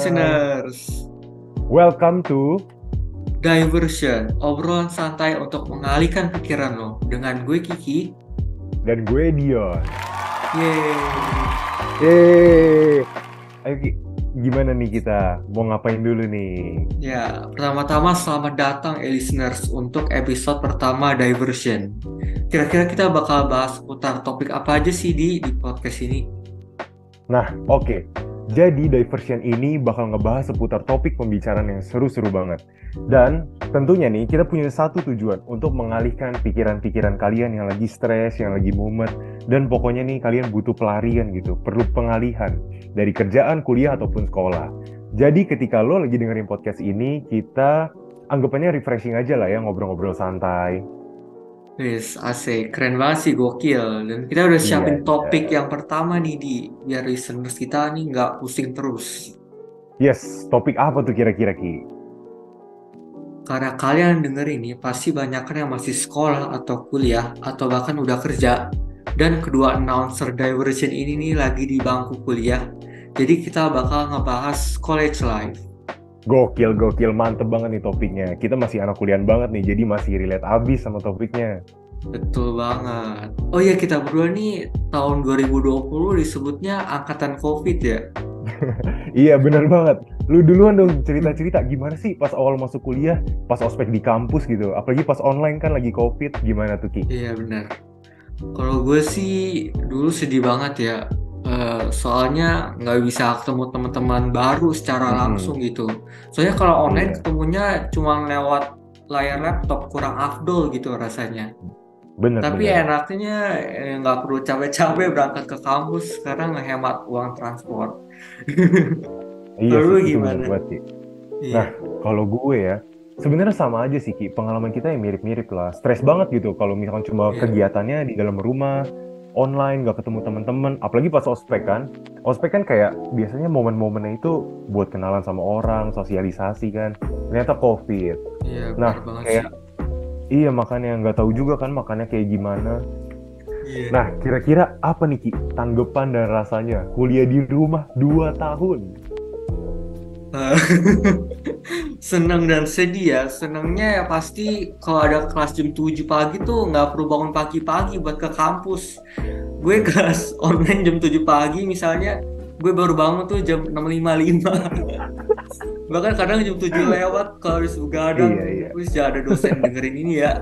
listeners. Welcome to Diversion, obrolan santai untuk mengalihkan pikiran lo. Dengan gue Kiki. dan gue Dion. Yeay. Ayo Ki, gimana nih kita? Mau ngapain dulu nih? Ya, pertama-tama selamat datang listeners untuk episode pertama Diversion. Kira-kira kita bakal bahas seputar topik apa aja sih di podcast ini? Nah, oke. Jadi Diversion ini bakal ngebahas seputar topik pembicaraan yang seru-seru banget. Dan tentunya nih kita punya satu tujuan untuk mengalihkan pikiran-pikiran kalian yang lagi stres, yang lagi mumet. Dan pokoknya nih kalian butuh pelarian gitu, perlu pengalihan dari kerjaan, kuliah, ataupun sekolah. Jadi ketika lo lagi dengerin podcast ini, kita anggapannya refreshing aja lah ya, ngobrol-ngobrol santai. Wis, asik, keren banget sih, gokil. Dan kita udah siapin Iya. topik yang pertama nih biar listeners kita nih nggak pusing terus. Yes, topik apa tuh kira-kira Ki? Karena kalian denger ini pasti banyak kan yang masih sekolah atau kuliah atau bahkan udah kerja. Dan kedua announcer Diversion ini nih lagi di bangku kuliah. Jadi kita bakal ngebahas college life. Gokil, mantep banget nih topiknya. Kita masih anak kuliahan banget nih, jadi masih relate abis sama topiknya. Betul banget. Oh iya, kita berdua nih tahun 2020 disebutnya angkatan COVID ya. Iya, bener banget. Lu duluan dong cerita-cerita gimana sih pas awal masuk kuliah, pas ospek di kampus gitu. Apalagi pas online kan lagi COVID, gimana tuh Ki? Iya benar. Kalau gue sih dulu sedih banget ya. Soalnya nggak bisa ketemu teman-teman baru secara langsung gitu. Soalnya kalau online Iya, ketemunya cuma lewat layar laptop, kurang afdol gitu rasanya. Tapi bener. enaknya nggak perlu capek-capek berangkat ke kampus karena ngehemat uang transport. Iya Lalu sih, itu bener gimana? banget Ki. Nah, Iya, kalau gue ya, sebenarnya sama aja sih Ki. Pengalaman kita yang mirip-mirip lah. Stres banget gitu kalau misalkan cuma iya, kegiatannya di dalam rumah, online, nggak ketemu teman-teman. Apalagi pas ospek kan. Ospek kan kayak biasanya momen-momennya itu buat kenalan sama orang, sosialisasi kan. Ternyata COVID. iya benar Nah, banget sih. kayak iya makanya nggak tahu juga kan makannya kayak gimana. Iya. Nah, kira-kira apa nih Ki tanggapan dan rasanya kuliah di rumah 2 tahun? Eh, Seneng dan sedih ya. Senengnya ya pasti kalau ada kelas jam 7 pagi tuh nggak perlu bangun pagi-pagi buat ke kampus. Gue kelas online jam 7 pagi misalnya, gue baru bangun tuh jam 6.55. Bahkan kadang jam 7 lewat kalau harus Iya, begadang, iya. terus ya ada dosen dengerin ini ya.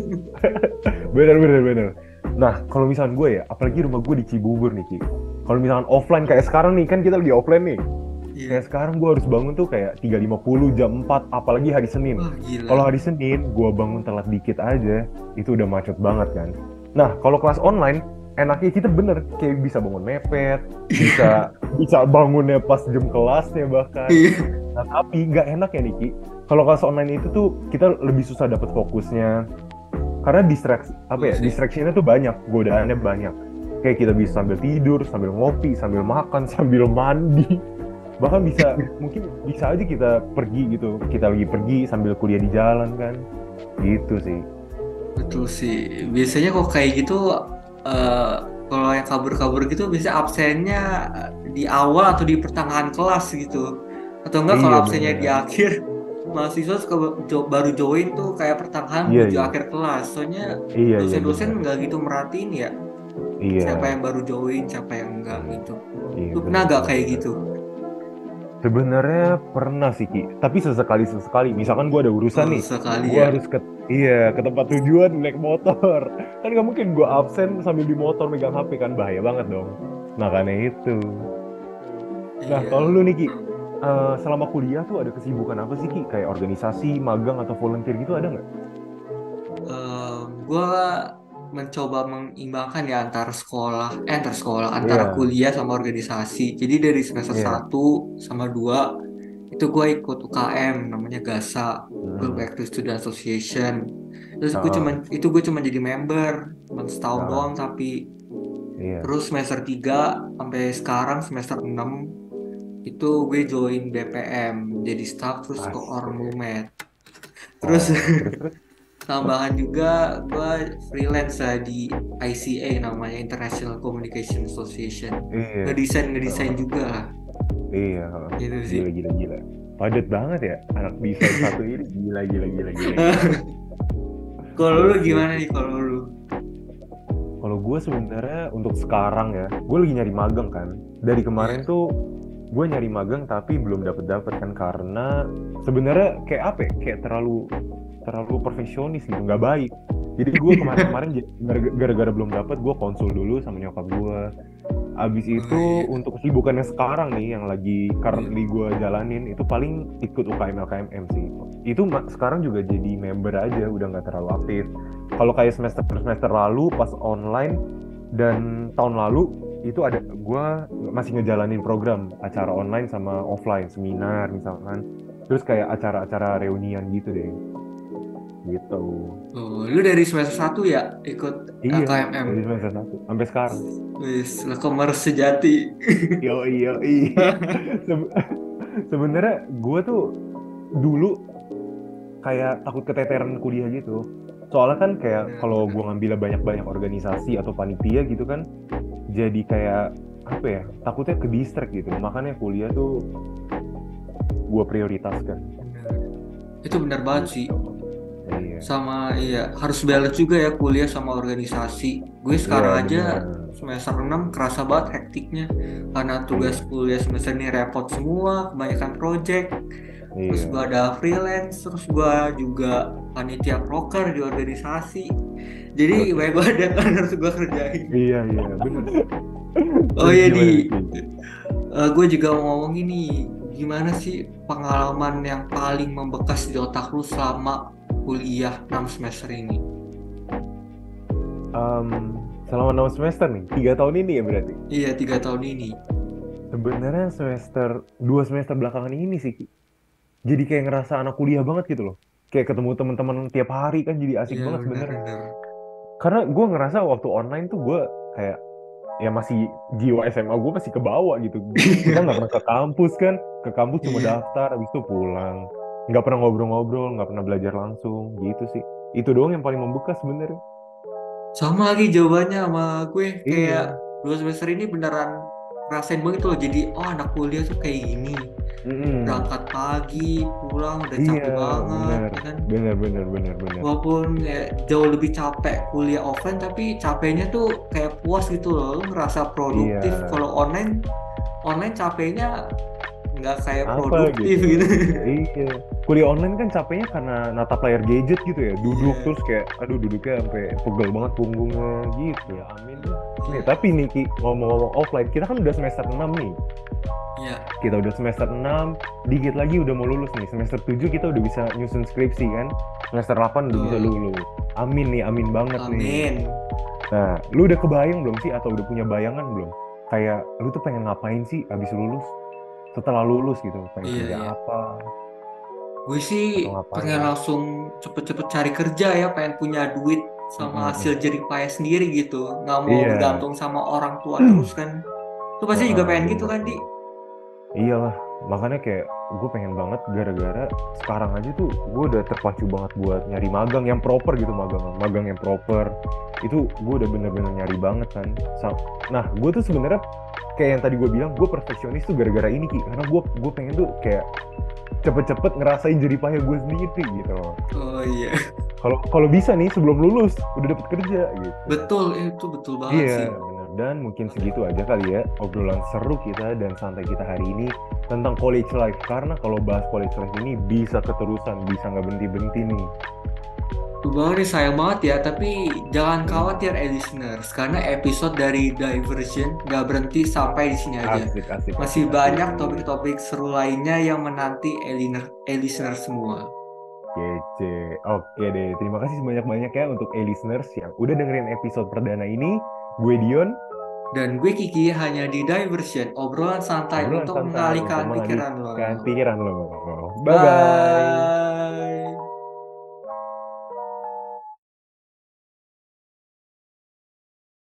Bener. Nah, kalau misalkan gue ya, apalagi rumah gue di Cibubur nih, Ki. Kalau misalkan offline kayak sekarang nih, kan kita lagi offline nih. Iya. Kayak sekarang gue harus bangun tuh kayak 3.50 jam 4, apalagi hari Senin. Wah, gila. Kalau hari Senin, gue bangun telat dikit aja, itu udah macet banget kan. Nah, kalau kelas online, enaknya kita bener, kayak bisa bangun mepet, bisa bangunnya pas jam kelasnya bahkan. Iya. Nah, tapi nggak enak ya, Niki. Kalau kelas online itu tuh, kita lebih susah dapet fokusnya. Karena distraksinya tuh banyak, godaannya banyak. Kayak kita bisa sambil tidur, sambil ngopi, sambil makan, sambil mandi. Bahkan mungkin bisa aja kita pergi gitu. Kita lagi pergi sambil kuliah di jalan kan. Gitu sih. Betul sih. Biasanya kok kayak gitu, eh, kalau yang kabur-kabur gitu biasanya absennya di awal atau di pertengahan kelas gitu. Atau enggak kalau Iya absennya di bener. akhir, mahasiswa suka baru join tuh kayak pertengahan menuju Iya. akhir kelas. Soalnya Iya bener. dosen-dosen nggak gitu merhatiin ya siapa Iya. yang baru join, siapa yang enggak gitu. Iya Lu pernah bener nggak bener kayak bener. gitu? Sebenarnya pernah sih Ki, tapi sesekali. Misalkan gue ada urusan Oh, nih, sekali gue ya. harus ke tempat tujuan naik motor. Kan nggak mungkin gue absen sambil di motor megang HP kan bahaya banget dong. Makanya itu. Nah kalau Iya. lu nih Ki, selama kuliah tuh ada kesibukan apa sih Ki? Kayak organisasi, magang atau volunteer gitu ada nggak? Gue mencoba mengimbangkan ya antara Iya, kuliah sama organisasi. Jadi dari semester iya. 1 sama 2 itu gue ikut UKM namanya GASA, Group Hmm. Active Student Association. Terus Ah, gue cuma jadi member, cuma setahun ah, doang tapi iya. terus semester 3 sampai sekarang semester 6 itu gue join BPM jadi staff terus ke Asik. Ormumed. Terus Oh, terus? tambahan juga gue freelance lah di ICA namanya International Communication Association. Iya. Ngedesain Oh, juga lah. Iya, Gitu sih. gila gila gila. Padat banget ya anak desain satu ini. Gila gila gila gila gila. Kalau lu Oke gimana oke. nih kalau lu? Kalau gue sebenarnya untuk sekarang ya, gue lagi nyari magang kan. Dari kemarin Iya. tuh gue nyari magang tapi belum dapet kan karena sebenarnya kayak apa ya? Kayak terlalu terlalu perfeksionis gitu, nggak baik. Jadi gue kemarin-kemarin gara-gara belum dapet, gue konsul dulu sama nyokap gue. Abis Oh itu iya. untuk kesibukan yang sekarang nih, yang lagi Iya. currently gue jalanin, itu paling ikut UKM LKMM sih. Itu sekarang juga jadi member aja, udah nggak terlalu aktif. Kalau kayak semester lalu pas online dan tahun lalu itu ada gue masih ngejalanin program acara online sama offline, seminar misalkan. Terus kayak acara-acara reunian gitu deh, gitu. Oh, lu dari semester 1 ya ikut Iya, LKMM? dari semester 1 sampai sekarang. Wis, lekomer sejati. Yo iyo Sebenarnya gue tuh dulu kayak takut keteteran kuliah gitu. Soalnya kan kayak kalau gue Benar-benar. ngambil banyak-banyak organisasi atau panitia gitu kan, jadi kayak apa ya? Takutnya ke distract gitu. Makanya kuliah tuh gue prioritaskan. Benar. Itu benar banget sih. Gitu. Iya, Sama iya, harus balance juga ya kuliah sama organisasi. Gue iya sekarang benar. aja semester 6 kerasa banget hektiknya karena tugas Iya, kuliah semester ini repot semua, kebanyakan project. Terus iya, gue ada freelance, terus gue juga panitia proker di organisasi. Jadi oke. banyak banget yang kan harus gue kerjain. Iya, iya, benar. Oh Terus iya gimana di, nih, Ki? gue juga mau ngomong ini, gimana sih pengalaman yang paling membekas di otak lu selama kuliah 6 semester ini? Em, Selama 6 semester nih, 3 tahun ini ya berarti. Iya 3 tahun ini. Sebenarnya 2 semester belakangan ini sih, Ki. Jadi kayak ngerasa anak kuliah banget gitu loh. Kayak ketemu teman-teman tiap hari kan jadi asik Iya banget sebenarnya. benar-benar. Karena gue ngerasa waktu online tuh gue kayak ya masih jiwa SMA gue masih kebawa gitu. Kita nggak pernah ke kampus kan, ke kampus cuma Iya. daftar, habis itu pulang. Nggak pernah ngobrol-ngobrol, nggak pernah belajar langsung gitu sih. Itu doang yang paling membekas sebenarnya. Sama lagi jawabannya sama gue kayak Iya, 2 semester ini beneran rasain banget tuh. Jadi oh anak kuliah tuh kayak gini. mm-mm. Berangkat pagi, pulang udah Iya, capek banget, benar, ya kan? benar, benar, benar, benar. Walaupun ya, jauh lebih capek kuliah offline, tapi capeknya tuh kayak puas gitu loh. Lu ngerasa Iya, produktif. Kalau online, online capeknya nggak kayak apa produktif gitu. gitu. Iya, kuliah online kan capeknya karena natap layar gadget gitu ya, duduk Iya, terus kayak aduh duduknya sampai pegel banget punggungnya gitu ya, amin. Nih iya, tapi nih Ki, ngomong-ngomong offline, kita kan udah semester 6 nih, iya. kita udah semester 6, dikit lagi udah mau lulus nih, semester 7 kita udah bisa nyusun skripsi kan, semester 8 udah bisa Betul. lulus, amin nih, amin banget nih. Amin. Nah, lu udah kebayang belum sih atau udah punya bayangan belum, kayak lu tuh pengen ngapain sih abis lulus, setelah lulus gitu, pengen Iya, kerja iya. apa Gue sih atau pengen ngapain. langsung cepet-cepet cari kerja ya, pengen punya duit sama hasil Mm-mm. jerih payah sendiri gitu. Nggak mau Iya, bergantung sama orang tua terus kan. Lu pasti juga heeh, pengen gitu bener kan, Di? tuh. Iyalah, makanya kayak gue pengen banget gara-gara sekarang aja tuh gue udah terpacu banget buat nyari magang yang proper gitu, magang yang proper. Itu gue udah bener-bener nyari banget kan. Nah, gue tuh sebenarnya kayak yang tadi gue bilang, gue perfeksionis tuh gara-gara ini Ki, karena gue pengen tuh kayak cepet-cepet ngerasain jerih payah gue sendiri gitu loh. Oh iya, Kalau kalau bisa nih sebelum lulus udah dapet kerja gitu. betul itu betul banget Iya, sih. benar. Dan mungkin segitu aja kali ya obrolan seru kita dan santai kita hari ini tentang college life. Karena kalau bahas college life ini bisa keterusan, bisa nggak berhenti-berhenti nih. Betul banget nih sayang banget ya, tapi jangan Hmm. khawatir listeners karena episode dari Diversion nggak berhenti sampai di sini aja. Asik, asik, Masih asik, banyak asik. topik-topik seru lainnya yang menanti listener semua. Kece. Oke deh, terima kasih sebanyak-banyak ya untuk listeners yang udah dengerin episode perdana ini. Gue Dion, Dan gue Kiki hanya di Diversion, obrolan santai obrolan untuk santai untuk mengalihkan pikiran lo. mengalihkan pikiran lo. Bye-bye. Bye.